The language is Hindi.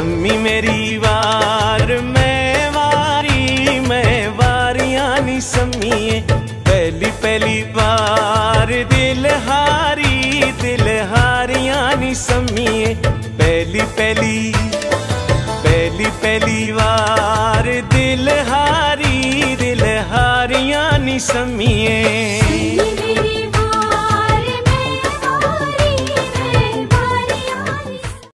सम्मी मेरी वार मैं वारियां नी सम्मीए। पहली पहली बार दिल हारियां नी सम्मीए। पहली पहली बार दिल हारियां नी सम्मीए।